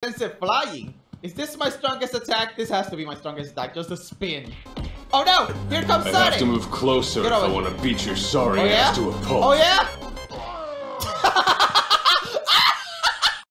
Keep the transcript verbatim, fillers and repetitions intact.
expensive flying. Is this my strongest attack? This has to be my strongest attack. Just a spin. Oh no! Here comes Sonic! I have to move closer if I want to beat your sorry oh, yeah? ass to a pulp. Oh yeah?